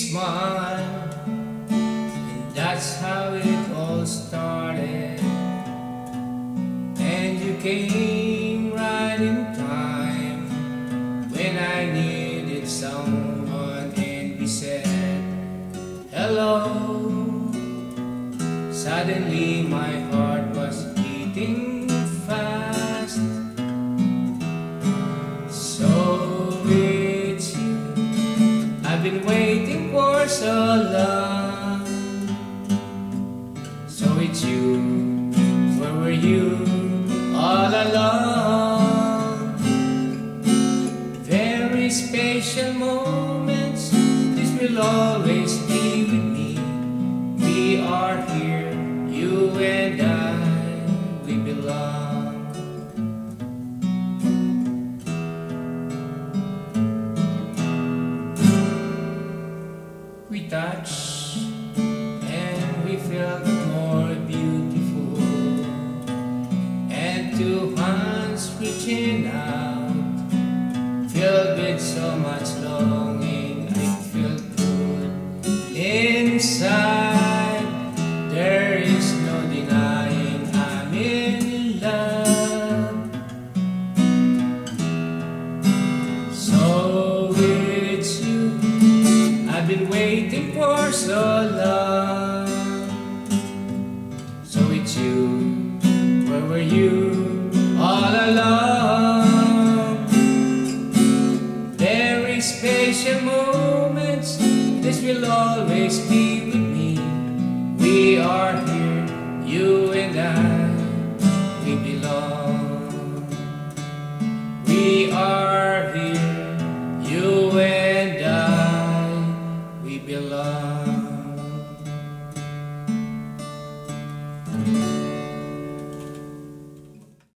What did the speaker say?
smile, and that's how it all started. And you came right in time when I needed someone, and we said hello. Suddenly my heart was beating fast. So it's you I've been waiting for so long. So it's you, where were you all along? Very special moments, this will always be with me. We are here, you and I, we belong. We touched and we felt more beautiful, and two hands reaching out, filled with so much longing. I felt good inside. There is no denying I'm in love. So it's you I've been waiting for so long. So it's you, where were you all along? Very special moments, this will always be with me. We are